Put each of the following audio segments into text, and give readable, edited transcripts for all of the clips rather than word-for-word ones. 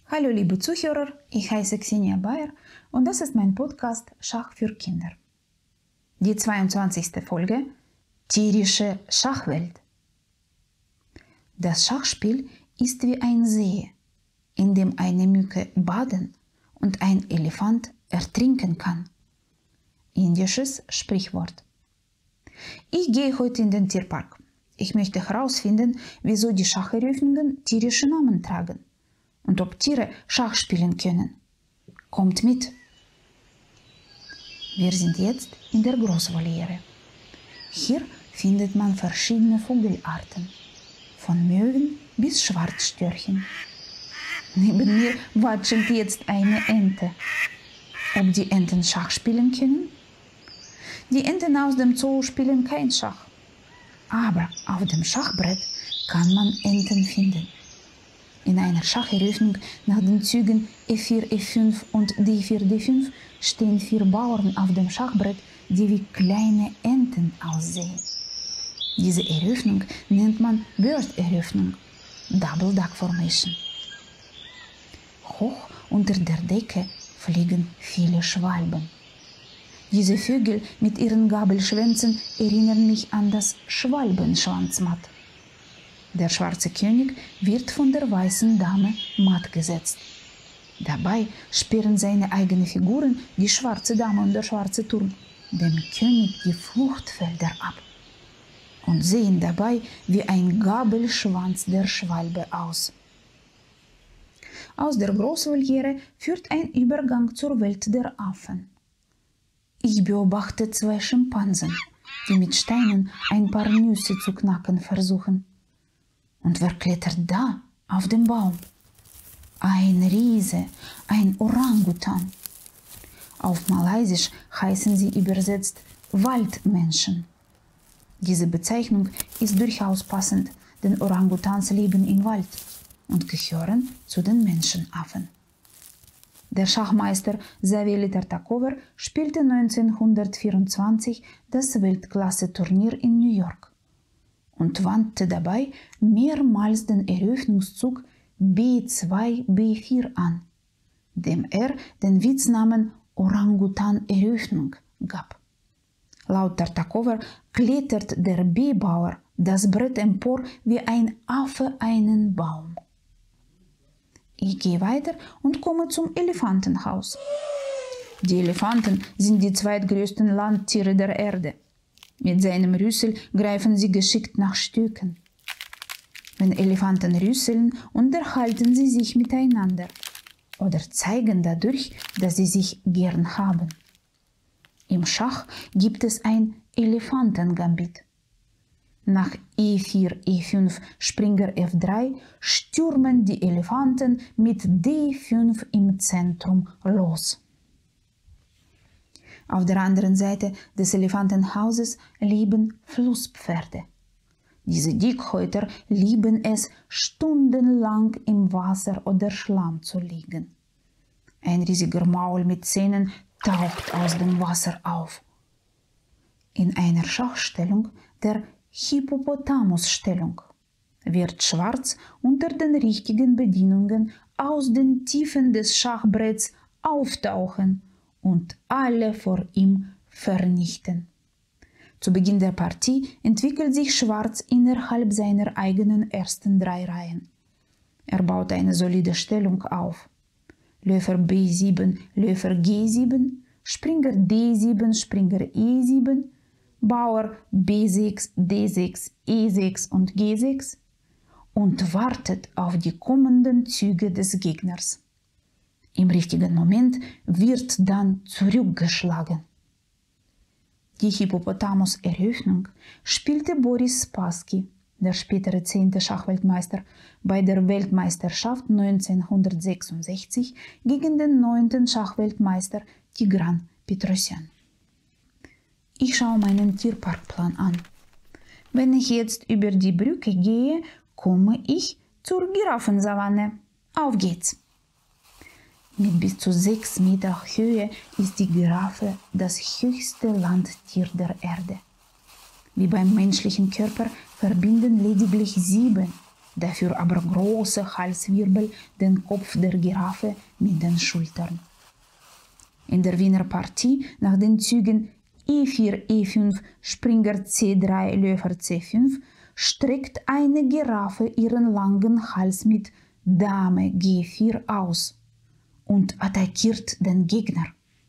Hallo liebe Zuhörer, ich heiße Xenia Bayer und das ist mein Podcast Schach für Kinder. Die 22. Folge: Tierische Schachwelt. Das Schachspiel ist wie ein See, in dem eine Mücke baden und ein Elefant ertrinken kann. Indisches Sprichwort. Ich gehe heute in den Tierpark. Ich möchte herausfinden, wieso die Schacheröffnungen tierische Namen tragen und ob Tiere Schach spielen können. Kommt mit! Wir sind jetzt in der Großvoliere. Hier findet man verschiedene Vogelarten, von Möwen bis Schwarzstörchen. Neben mir watschelt jetzt eine Ente. Ob die Enten Schach spielen können? Die Enten aus dem Zoo spielen kein Schach. Aber auf dem Schachbrett kann man Enten finden. In einer Schacheröffnung nach den Zügen E4, E5 und D4, D5 stehen 4 Bauern auf dem Schachbrett, die wie kleine Enten aussehen. Diese Eröffnung nennt man Bird-Eröffnung, Double Duck Formation. Hoch unter der Decke fliegen viele Schwalben. Diese Vögel mit ihren Gabelschwänzen erinnern mich an das Schwalbenschwanzmatt. Der schwarze König wird von der weißen Dame matt gesetzt. Dabei sperren seine eigenen Figuren, die schwarze Dame und der schwarze Turm, dem König die Fluchtfelder ab und sehen dabei wie ein Gabelschwanz der Schwalbe aus. Aus der Großvoliere führt ein Übergang zur Welt der Affen. Ich beobachte 2 Schimpansen, die mit Steinen ein paar Nüsse zu knacken versuchen. Und wer klettert da auf dem Baum? Ein Riese, ein Orangutan. Auf Malaysisch heißen sie übersetzt Waldmenschen. Diese Bezeichnung ist durchaus passend, denn Orangutans leben im Wald und gehören zu den Menschenaffen. Der Schachmeister Saveli Tartakower spielte 1924 das Weltklasse-Turnier in New York und wandte dabei mehrmals den Eröffnungszug B2, B4 an, dem er den Witznamen Orangutan-Eröffnung gab. Laut Tartakower klettert der B-Bauer das Brett empor wie ein Affe einen Baum. Ich gehe weiter und komme zum Elefantenhaus. Die Elefanten sind die zweitgrößten Landtiere der Erde. Mit seinem Rüssel greifen sie geschickt nach Stücken. Wenn Elefanten rüsseln, unterhalten sie sich miteinander oder zeigen dadurch, dass sie sich gern haben. Im Schach gibt es ein Elefantengambit. Nach E4, E5, Springer F3 stürmen die Elefanten mit D5 im Zentrum los. Auf der anderen Seite des Elefantenhauses leben Flusspferde. Diese Dickhäuter lieben es, stundenlang im Wasser oder Schlamm zu liegen. Ein riesiger Maul mit Zähnen taucht aus dem Wasser auf. In einer Schachstellung, der Hippopotamusstellung, wird Schwarz unter den richtigen Bedingungen aus den Tiefen des Schachbretts auftauchen und alle vor ihm vernichten. Zu Beginn der Partie entwickelt sich Schwarz innerhalb seiner eigenen ersten 3 Reihen. Er baut eine solide Stellung auf. Läufer B7, Läufer G7, Springer D7, Springer E7, Bauer B6, D6, E6 und G6 und wartet auf die kommenden Züge des Gegners. Im richtigen Moment wird dann zurückgeschlagen. Die Hippopotamus-Eröffnung spielte Boris Spassky, der spätere 10. Schachweltmeister, bei der Weltmeisterschaft 1966 gegen den 9. Schachweltmeister Tigran Petrosyan. Ich schaue meinen Tierparkplan an. Wenn ich jetzt über die Brücke gehe, komme ich zur Giraffensavanne. Auf geht's! Mit bis zu 6 Meter Höhe ist die Giraffe das höchste Landtier der Erde. Wie beim menschlichen Körper verbinden lediglich 7 dafür aber große Halswirbel, den Kopf der Giraffe mit den Schultern. In der Wiener Partie nach den Zügen E4, E5, Springer C3, Läufer C5 streckt eine Giraffe ihren langen Hals mit Dame G4 aus und attackiert den Gegner.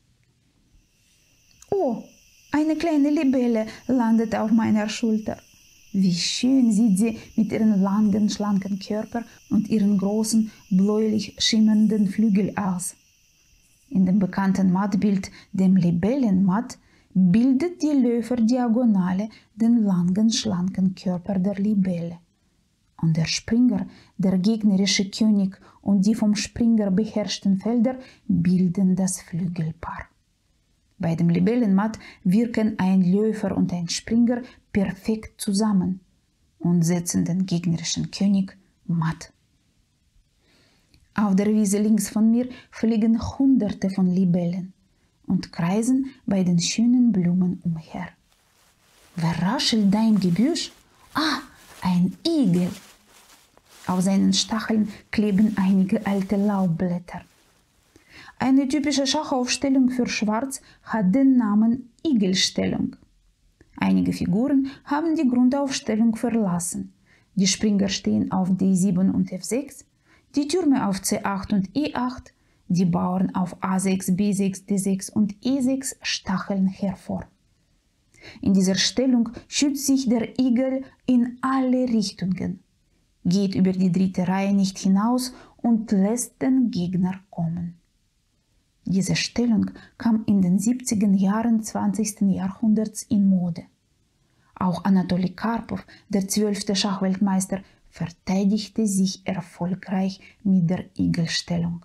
Oh, eine kleine Libelle landet auf meiner Schulter. Wie schön sieht sie mit ihrem langen, schlanken Körper und ihren großen, bläulich schimmernden Flügeln aus. In dem bekannten Mattbild, dem Libellenmatt, bildet die Läuferdiagonale den langen, schlanken Körper der Libelle. Und der Springer, der gegnerische König und die vom Springer beherrschten Felder bilden das Flügelpaar. Bei dem Libellenmatt wirken ein Läufer und ein Springer perfekt zusammen und setzen den gegnerischen König matt. Auf der Wiese links von mir fliegen Hunderte von Libellen und kreisen bei den schönen Blumen umher. Wer raschelt da im Gebüsch? Ah, ein Igel! Auf seinen Stacheln kleben einige alte Laubblätter. Eine typische Schachaufstellung für Schwarz hat den Namen Igelstellung. Einige Figuren haben die Grundaufstellung verlassen. Die Springer stehen auf D7 und F6, die Türme auf C8 und E8, die Bauern auf A6, B6, D6 und E6 stacheln hervor. In dieser Stellung schützt sich der Igel in alle Richtungen, geht über die dritte Reihe nicht hinaus und lässt den Gegner kommen. Diese Stellung kam in den 70er Jahren 20. Jahrhunderts in Mode. Auch Anatoli Karpow, der 12. Schachweltmeister, verteidigte sich erfolgreich mit der Igelstellung.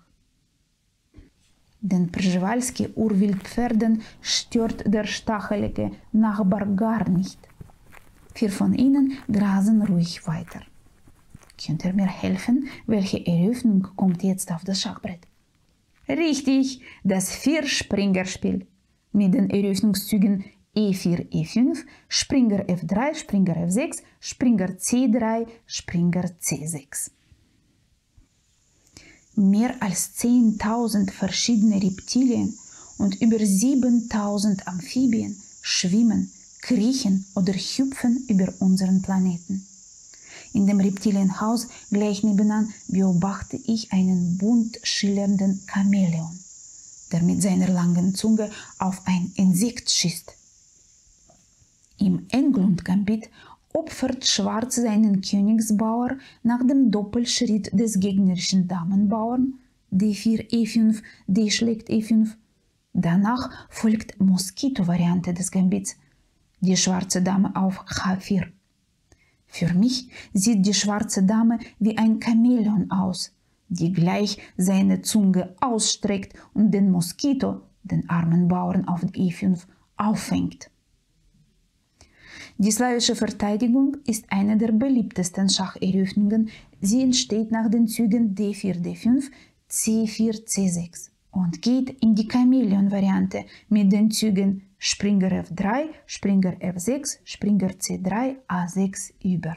Den Przewalski-Urwildpferden stört der stachelige Nachbar gar nicht. 4 von ihnen grasen ruhig weiter. Könnt ihr mir helfen, welche Eröffnung kommt jetzt auf das Schachbrett? Richtig, das Vierspringerspiel mit den Eröffnungszügen E4, E5, Springer F3, Springer F6, Springer C3, Springer C6. Mehr als 10.000 verschiedene Reptilien und über 7.000 Amphibien schwimmen, kriechen oder hüpfen über unseren Planeten. In dem Reptilienhaus gleich nebenan beobachte ich einen bunt schillernden Chamäleon, der mit seiner langen Zunge auf ein Insekt schießt. Im Englund-Gambit opfert Schwarz seinen Königsbauer nach dem Doppelschritt des gegnerischen Damenbauern D4, E5, D schlägt E5. Danach folgt Moskito-Variante des Gambits, die schwarze Dame auf H4. Für mich sieht die schwarze Dame wie ein Chamäleon aus, die gleich seine Zunge ausstreckt und den Moskito, den armen Bauern auf E5, auffängt. Die slawische Verteidigung ist eine der beliebtesten Schacheröffnungen. Sie entsteht nach den Zügen D4, D5, C4, C6 und geht in die Chamäleon-Variante mit den Zügen Springer F3, Springer F6, Springer C3, A6 über.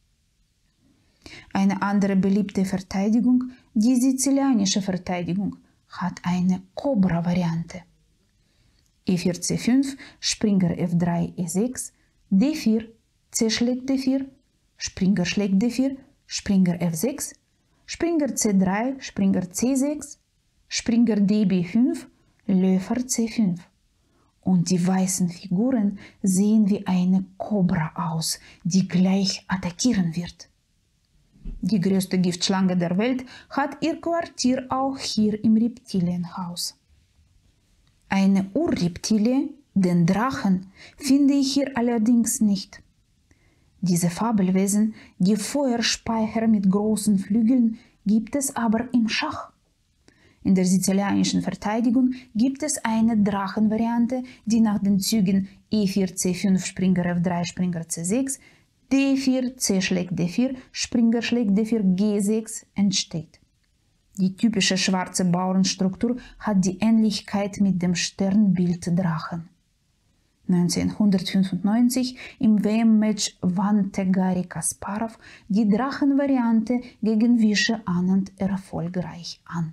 Eine andere beliebte Verteidigung, die sizilianische Verteidigung, hat eine Cobra-Variante. E4, C5, Springer F3, E6, D4, C schlägt D4, Springer schlägt D4, Springer F6, Springer C3, Springer C6, Springer DB5, Läufer C5. Und die weißen Figuren sehen wie eine Kobra aus, die gleich attackieren wird. Die größte Giftschlange der Welt hat ihr Quartier auch hier im Reptilienhaus. Eine Urreptilie, den Drachen, finde ich hier allerdings nicht. Diese Fabelwesen, die Feuerspeicher mit großen Flügeln, gibt es aber im Schach. In der sizilianischen Verteidigung gibt es eine Drachenvariante, die nach den Zügen E4, C5, Springer F3, Springer C6, D4, C schlägt D4, Springer schlägt D4, G6 entsteht. Die typische schwarze Bauernstruktur hat die Ähnlichkeit mit dem Sternbild Drachen. 1995 im WM-Match wandte Garry Kasparow die Drachenvariante gegen Vishy Anand erfolgreich an.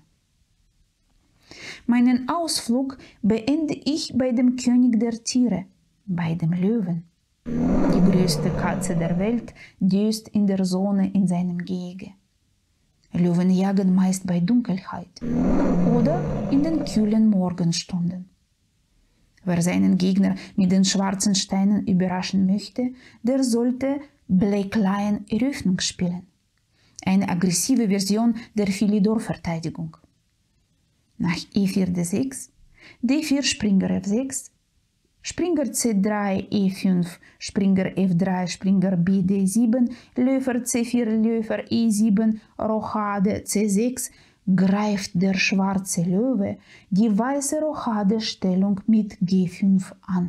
Meinen Ausflug beende ich bei dem König der Tiere, bei dem Löwen. Die größte Katze der Welt döst in der Sonne in seinem Gehege. Löwen jagen meist bei Dunkelheit oder in den kühlen Morgenstunden. Wer seinen Gegner mit den schwarzen Steinen überraschen möchte, der sollte Black Lion Eröffnung spielen. Eine aggressive Version der Philidor-Verteidigung. Nach E4 D6, D4 Springer F6, Springer C3 E5, Springer F3, Springer B D7, Läufer C4, Läufer E7, Rochade C6, greift der schwarze Löwe die weiße Rochade-Stellung mit G5 an.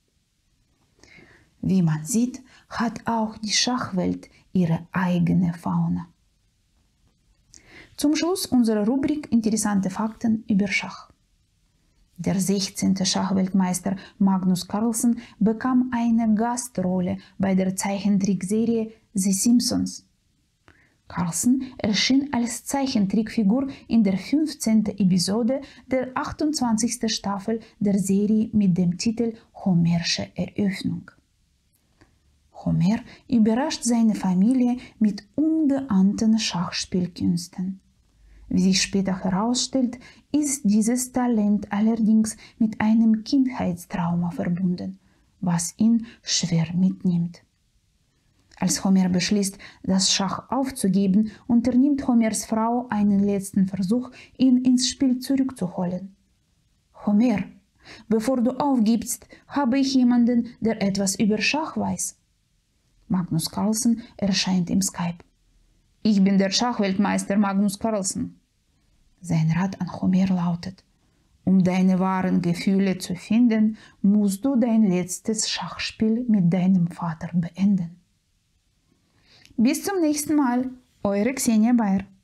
Wie man sieht, hat auch die Schachwelt ihre eigene Fauna. Zum Schluss unserer Rubrik Interessante Fakten über Schach. Der 16. Schachweltmeister Magnus Carlsen bekam eine Gastrolle bei der Zeichentrickserie The Simpsons. Carlsen erschien als Zeichentrickfigur in der 15. Episode der 28. Staffel der Serie mit dem Titel Homersche Eröffnung. Homer überrascht seine Familie mit ungeahnten Schachspielkünsten. Wie sich später herausstellt, ist dieses Talent allerdings mit einem Kindheitstrauma verbunden, was ihn schwer mitnimmt. Als Homer beschließt, das Schach aufzugeben, unternimmt Homers Frau einen letzten Versuch, ihn ins Spiel zurückzuholen. Homer, bevor du aufgibst, habe ich jemanden, der etwas über Schach weiß. Magnus Carlsen erscheint im Skype. Ich bin der Schachweltmeister Magnus Carlsen. Sein Rat an Homer lautet: Um deine wahren Gefühle zu finden, musst du dein letztes Schachspiel mit deinem Vater beenden. Bis zum nächsten Mal, eure Xenia Bayer.